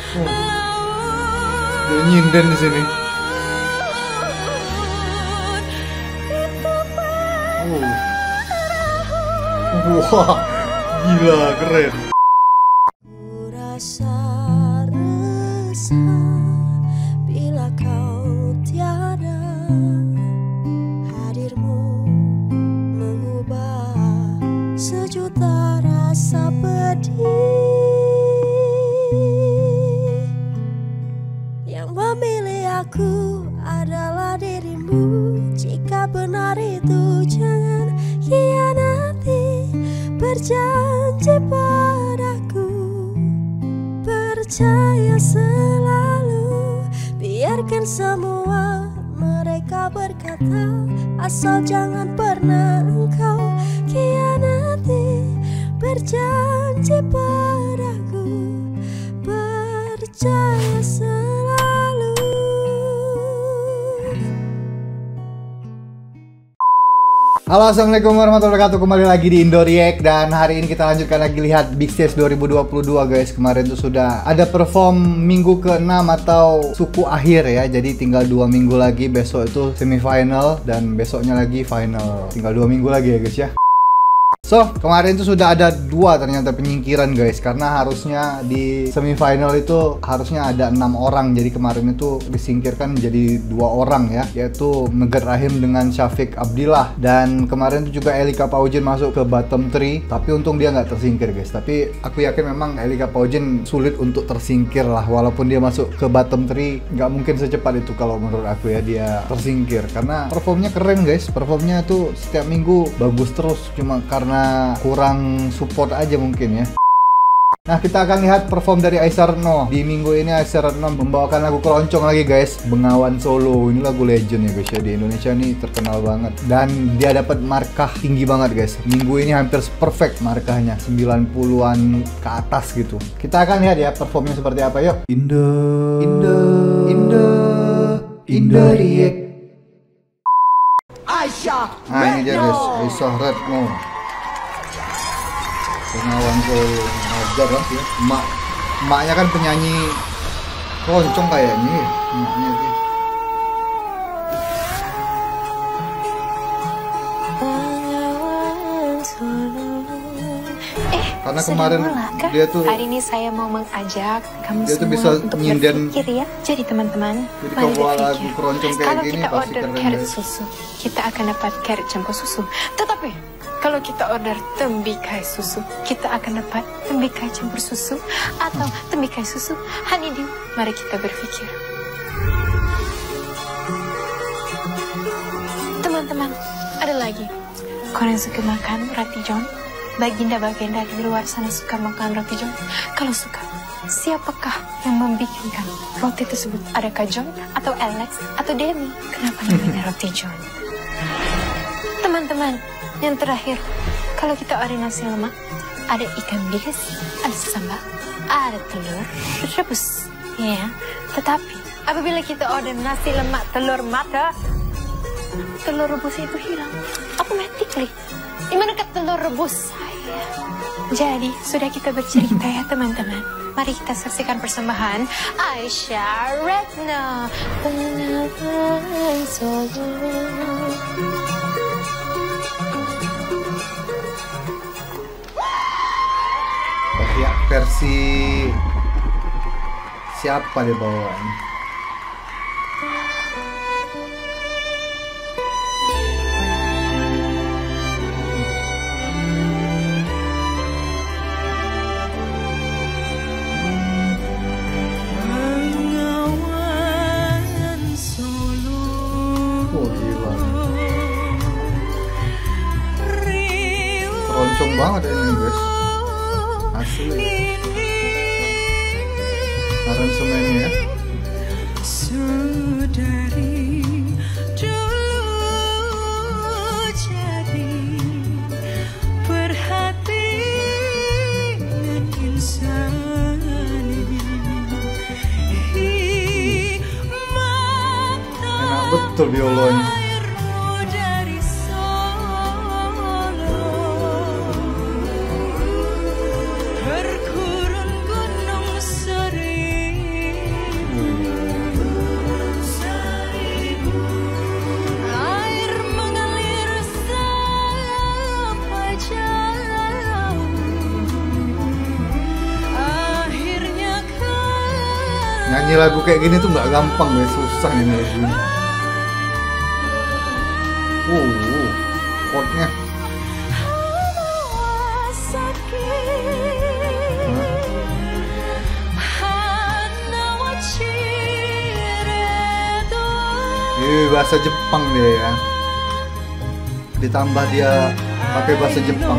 Dia nyinden di sini. Wah, gila keren. Rasa resah bila kau tiada, hadirmu mengubah sejuta rasa pedih. Yang memilih aku adalah dirimu. Jika benar itu jangan khianati. Berjanji padaku, percaya selalu. Biarkan semua mereka berkata, asal jangan pernah engkau khianati. Berjanji padaku, percaya selalu. Halo, assalamualaikum warahmatullahi wabarakatuh. Kembali lagi di Indo React. Dan hari ini kita lanjutkan lagi lihat Big Stage 2022 guys. Kemarin tuh sudah ada perform minggu ke-6 atau suku akhir ya. Jadi tinggal 2 minggu lagi. Besok itu semifinal dan besoknya lagi final. Tinggal 2 minggu lagi ya guys ya. So, kemarin itu sudah ada 2 ternyata penyingkiran guys. Karena harusnya di semifinal itu harusnya ada 6 orang. Jadi kemarin itu disingkirkan menjadi 2 orang ya, yaitu Megat Rahim dengan Syafiq Abdillah. Dan kemarin itu juga Elika Paujin masuk ke bottom 3. Tapi untung dia nggak tersingkir guys. Tapi aku yakin memang Elika Paujin sulit untuk tersingkir lah. Walaupun dia masuk ke bottom 3, nggak mungkin secepat itu kalau menurut aku ya dia tersingkir. Karena performnya keren guys. Performnya tuh setiap minggu bagus terus. Cuma karena kurang support aja mungkin ya. Nah, kita akan lihat perform dari Aisyah Retno. Di minggu ini Aisyah Retno membawakan lagu keroncong lagi guys, Bengawan Solo. Ini lagu legend ya guys ya, di Indonesia nih terkenal banget. Dan dia dapat markah tinggi banget guys. Minggu ini hampir perfect markahnya, 90-an ke atas gitu. Kita akan lihat ya performnya seperti apa, yuk. Indo React. Aisyah Nah, ini dia guys, Aisyah Retno. Bengawan Solo, ngajar lah ya. Emaknya kan penyanyi keroncong kayaknya ya, emaknya sih. Karena kemarin dia tuh hari ini saya mau mengajak kamu dia tuh semua bisa untuk nyinden. berpikir ya. Jadi teman-teman, Jadi mari kalau lagu berpikir. keroncong kayak Kalau gini kita pasti order keren carrot guys. susu, kita akan dapat carrot campur susu. Tetapi kalau kita order tembikai susu, kita akan dapat tembikai campur susu atau tembikai susu honeydew. Mari kita berpikir. Teman-teman, ada lagi. Kalian suka makan roti john? Baginda-baginda di luar sana suka makan roti john. Kalau suka, siapakah yang membikinkan roti tersebut? Adakah John atau Alex atau Demi? Kenapa namanya roti john? Teman-teman, yang terakhir, kalau kita order nasi lemak, ada ikan bilis, ada sambal, ada telur rebus, ya. Tetapi apabila kita order nasi lemak telur mata, telur rebus itu hilang automatically. Di mana ke telur rebus saya? Jadi sudah kita bercerita ya teman-teman. Mari kita saksikan persembahan Aisyah Retno, Bengawan Solo. Ya, versi siapa dia bawain? Oh gila, keroncong banget ini guys, asli aransemennya ya. Dari dulu jadi perhatian insani. Enak betul biolonya. Nyanyi lagu kayak gini tuh nggak gampang guys, susah nyanyi lagu ini. Chordnya. Bahasa Jepang dia ya. Ditambah dia pakai bahasa Jepang.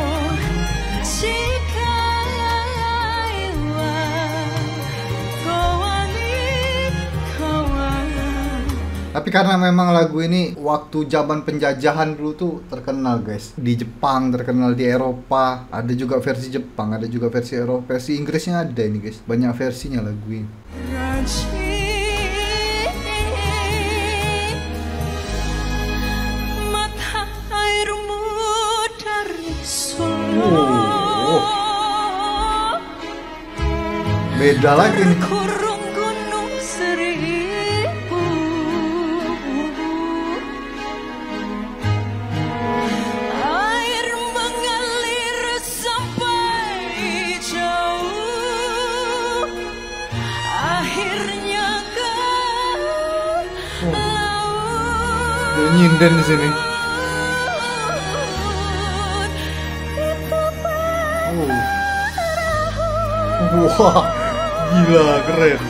Tapi karena memang lagu ini waktu zaman penjajahan dulu tuh terkenal guys. Di Jepang, terkenal di Eropa. Ada juga versi Jepang, ada juga versi Eropa. Versi Inggrisnya ada ini guys. Banyak versinya lagu ini. Beda lagi nih. Dia nyinden di sini. Wah, gila keren.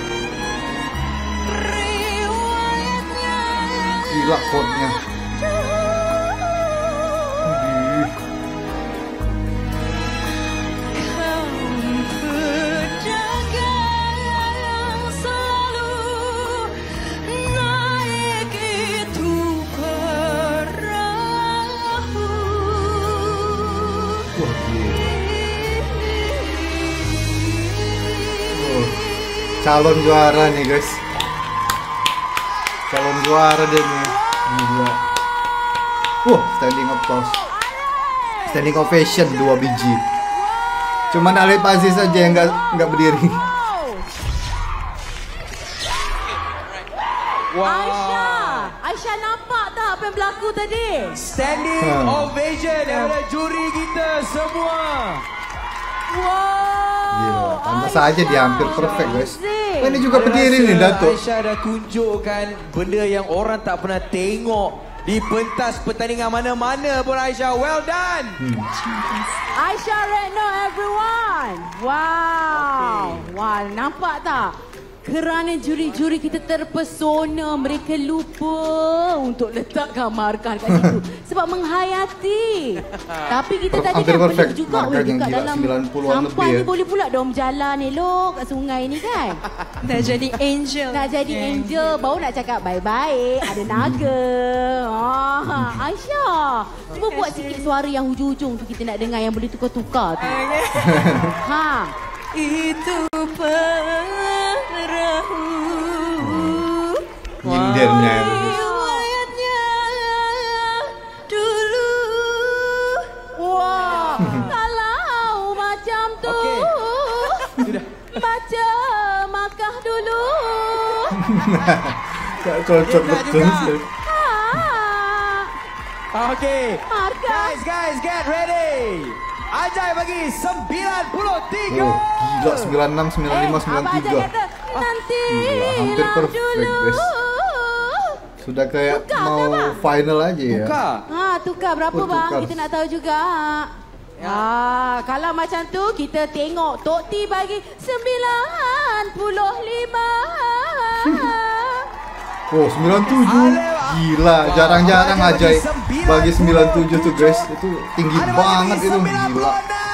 Gila chordnya. Calon juara nih guys. Calon juara deh nih. Gila. Standing applause. Standing ovation 2 biji. Cuman Alif Aziz aja yang nggak berdiri. Wow. Aisyah nampak tak apa yang berlaku tadi? Standing ovation daripada juri kita semua. Gila, tambah saja dia hampir perfect guys. Ini juga berdiri nih Datuk. Aisyah dah tunjukkan benda yang orang tak pernah tengok di pentas pertandingan mana-mana pun Aisyah. Well done. Aisyah Retno everyone. Wow. Wah, nampak tak? Kerana juri-juri kita terpesona, mereka lupa untuk letakkan markah kat situ sebab menghayati. Tapi kita tadi hampir kan perfect pelik juga markah yang dekat gila, dalam 90-an sampah lebih ni ya. boleh pula dong jalan elok kat sungai ni kan. Nak jadi angel. Nak jadi angel, baru nak cakap baik-baik, ada naga. Aisyah, cuba buat sikit suara yang hujung-hujung tu kita nak dengar yang boleh tukar-tukar tu. Itu perahu. Nyindirnya itu. Riwayatnya dulu. Wah, kalau macam tu, Sudah. baca Makkah dulu. Tak cocok betul sih. Okay. Markah. Guys, get ready. Ajay bagi 93. Gila 96, 95, Abang Ajay 93. kata, nanti Gila, hampir perfect guys. Sudah kayak Tukar mau ke, Bang? final aja ya. Buka. Tukar berapa bang? Tukar. Kita nak tahu juga. Kalau macam tu kita tengok Tok T bagi 95. 97. Gila, jarang-jarang aja bagi 97 tuh guys. Itu tinggi banget itu, gila.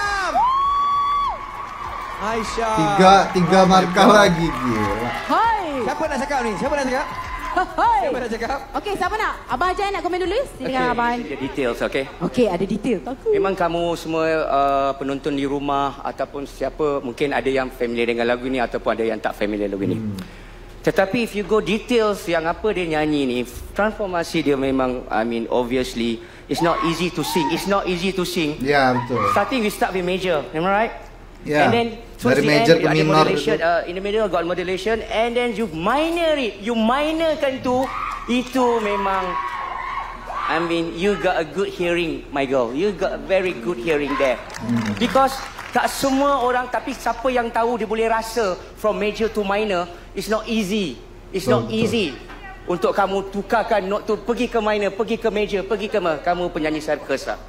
Aisyah. Tiga markah lagi, gila. Hai. Siapa nak cakap ni? Siapa nak cakap? Hai. Siapa nak cakap? Okey, siapa nak? Abang Ajay nak komen dulu? Silakan abang. Ada details, okey. Okey, ada detail. Takut. Memang kamu semua penonton di rumah ataupun siapa mungkin ada yang familiar dengan lagu ni ataupun ada yang tak familiar lagu ni. Tetapi if you go details yang apa dia nyanyi ni, transformasi dia memang, I mean, obviously, it's not easy to sing. It's not easy to sing. Ya, betul. Starting we start with major, am I right? Ya. And then towards Dari the major end, ke ada minor. modulation, in the middle got modulation, and then you minor it. You minorkan tu, itu memang, I mean, you got a good hearing, my girl. You got a very good hearing there. Because Tak semua orang, tapi siapa yang tahu dia boleh rasa from major to minor. It's not easy. It's not easy untuk kamu tukarkan note tu, pergi ke minor, pergi ke major, pergi ke kamu penyanyi circus lah.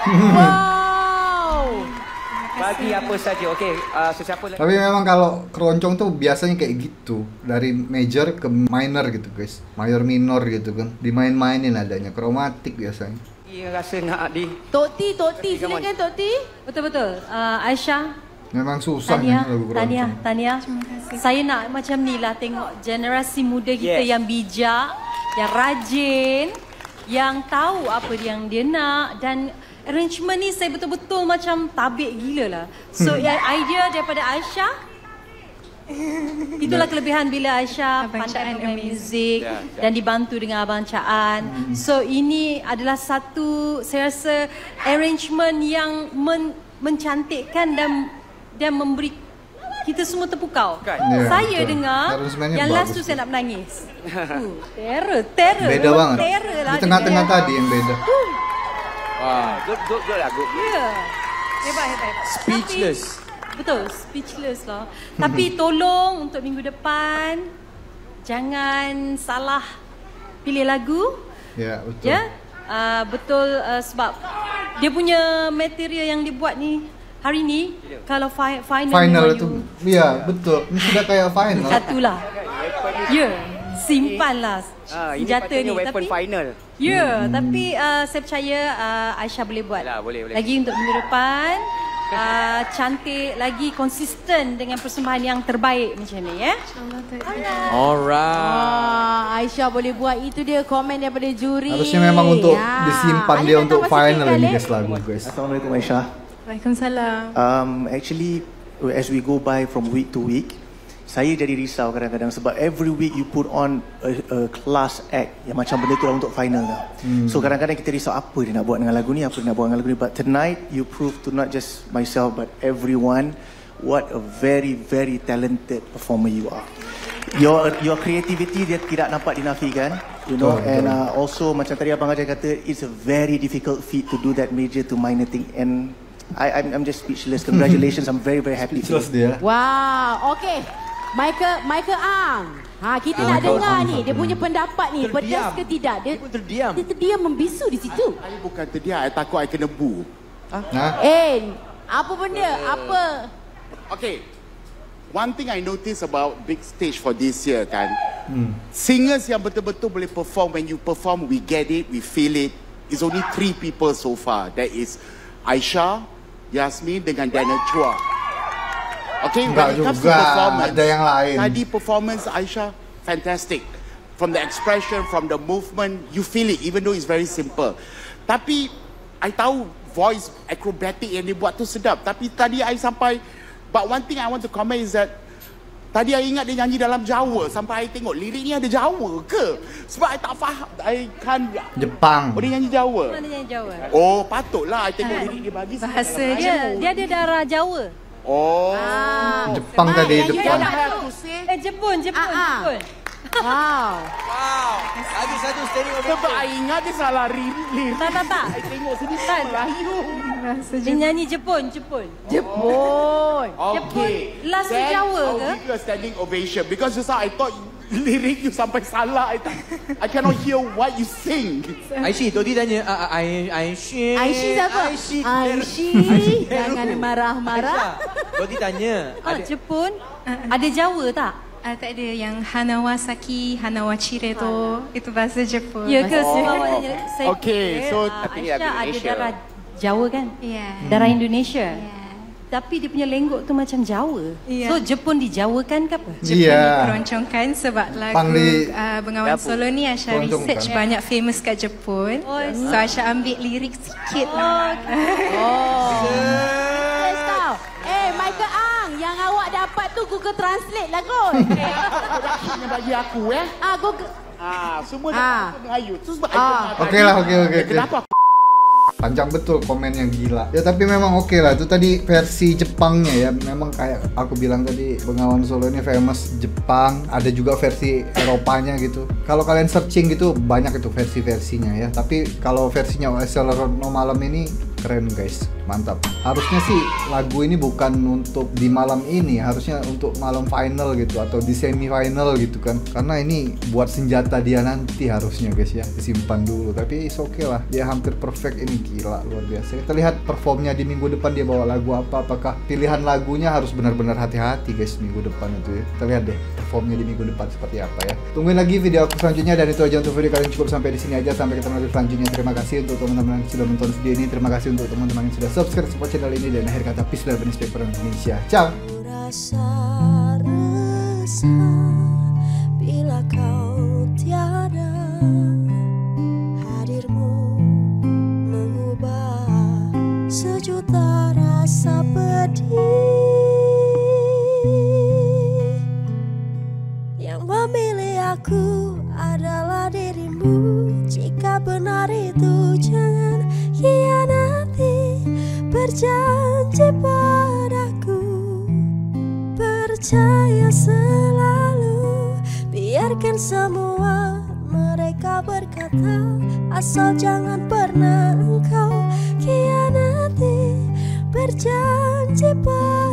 Wow. Bagi apa saja. Okey, sesiapa lagi? Tapi memang kalau keroncong tuh biasanya kayak gitu, dari major ke minor gitu guys, mayor minor gitu kan, dimain-mainin adanya, kromatik biasanya. Dia rasa nak di Tok T, silakan Tok T. Betul-betul. Aisyah, Memang susah Tania, lagu keroncong. Tania. Saya nak macam ni lah tengok generasi muda kita yang bijak, yang rajin, yang tahu apa yang dia nak, dan arrangement ni saya betul-betul macam tabik gila lah. So yang idea daripada Aisyah, itulah kelebihan bila Aisyah pandai bermain muzik dan dibantu dengan Abang Caan. So ini adalah satu, saya rasa, arrangement yang mencantikkan dan memberi kita semua terpukau. Ya, Saya betul. dengar Arrangementnya yang last bagus tu saya nak menangis. Terror. Beda banget. Terror lah. Di tengah-tengah tadi yang beda. Wah, good lah, good. Ya. Hebat. speechless. Betul, speechless lah. Tapi tolong untuk minggu depan jangan salah pilih lagu. Ya, betul. Ya. Betul, sebab dia punya material yang dibuat ni hari ni kalau final itu. Iya, betul. Ini sudah kayak final. satulah. Ya, simpanlah Ini senjata patutnya ni, weapon tapi final. ya, tapi saya percaya Aisyah boleh buat. Boleh. Lagi untuk minggu depan, cantik lagi, konsisten dengan persembahan yang terbaik macam ni ya. Alright. Aisyah boleh buat. Itu dia komen daripada juri. Harusnya memang untuk disimpan Ali dia nak untuk tambah final sikit, ini Khalid? guys lagu guys. Assalamualaikum Aisyah. Waalaikumsalam. Actually, as we go by from week to week, saya jadi risau kadang-kadang sebab every week you put on a class act yang macam benda tu lah untuk final tau. So kadang-kadang kita risau apa dia nak buat dengan lagu ni, apa dia nak buat dengan lagu ni. But tonight you prove to not just myself but everyone what a very very talented performer you are. Your creativity dia tidak nampak dinafikan, you know, and also macam tadi Abang Ajay kata, it's a very difficult feat to do that major to minor thing, and I'm just speechless. Congratulations, I'm very very happy. Speechless dia. Wow, okey. Michael Ang. Kita nak dengar ni dia punya pendapat ni, pedas ke tidak. Dia pun terdiam. Dia terdiam membisu di situ. I bukan terdiam, I takut I kena bu. Apa benda? Apa? Okay, one thing I notice about big stage for this year kan, singers yang betul-betul boleh perform, when you perform we get it, we feel it. It's only 3 people so far. That is Aisyah, Yasmin dengan Daniel Chua. Okay, when it comes to performance, ada yang lain. Tadi performance Aisyah fantastic. From the expression, from the movement, you feel it even though it's very simple. Tapi I tahu voice acrobatic yang dia buat tu sedap. Tapi tadi I sampai, but one thing I want to comment is that tadi I ingat dia nyanyi dalam Jawa. Sampai I tengok lirik ni ada Jawa ke? Sebab I tak faham. I can't. Jepang. Oh, dia nyanyi Jawa? Mana nyanyi Jawa? Oh, patutlah I tengok lirik dia bagi. Bahasa Dia ada darah Jawa. Oh. Jepang tadi, Jepang. Jepun. Wow. Satu standing ovation. Sebab I ingat dia salah lirik. Tak. I tengok sini Melayu. Dia nyanyi Jepun. Okay. Last tu Then Jawa I'll ke? give you a standing ovation because just now I thought lirik you sampai salah. I cannot hear what you sing. Aisyah, Tok T tanya, Aisyah. Aisyah siapa? Aisyah. Jangan marah-marah. Tok T tanya. Jepun. Ada Jawa tak? tak ada yang Hanawasaki, Hanawachire tu. Itu bahasa Jepun. Ya ke? Saya Okay, so Aisyah ada darah Jawa kan? Ya. Darah Indonesia. Ya. Tapi dia punya lenggok tu macam Jawa. Ya. So Jepun dijawakan ke apa? Jepun dikeroncongkan sebab lagu Bengawan Solo ni Aisyah research banyak famous kat Jepun. So Aisyah ambil lirik sikit lah. Michael Ang, yang awak dapat tu Google Translate lah kot. Yang bagi aku Google. Semua dapat Melayu. Tu sebab Okey lah. Kenapa? Panjang betul komen yang gila. Ya tapi memang oke lah. Itu tadi versi Jepangnya ya. Memang kayak aku bilang tadi, Bengawan Solo ini famous Jepang. Ada juga versi Eropanya gitu. Kalau kalian searching gitu banyak itu versi-versinya ya. Tapi kalau versinya OSL No Malam ini keren guys, mantap. Harusnya sih lagu ini bukan untuk di malam ini, harusnya untuk malam final gitu atau di semi final gitu kan, karena ini buat senjata dia nanti harusnya guys ya, disimpan dulu. Tapi it's okay lah, dia hampir perfect ini, gila luar biasa. Kita lihat performnya di minggu depan dia bawa lagu apa, apakah pilihan lagunya harus benar-benar hati-hati guys minggu depan itu ya. Kita lihat deh performnya di minggu depan seperti apa ya. Tungguin lagi video aku selanjutnya, dan itu aja untuk video kalian, cukup sampai di sini aja. Sampai ketemu lagi selanjutnya. Terima kasih untuk teman-teman yang sudah menonton video ini, terima kasih untuk teman-teman yang sudah subscribe support channel ini, dan akhir kata peace dari Newspaper Indonesia. Ciao. Rasa resah bila kau tiada, hadirmu mengubah sejuta rasa pedih. Yang memilih aku adalah dirimu. Jika benar itu jangan khianati, berjanji padaku, percaya selalu. Biarkan semua mereka berkata, asal jangan pernah engkau khianati, berjanji padaku.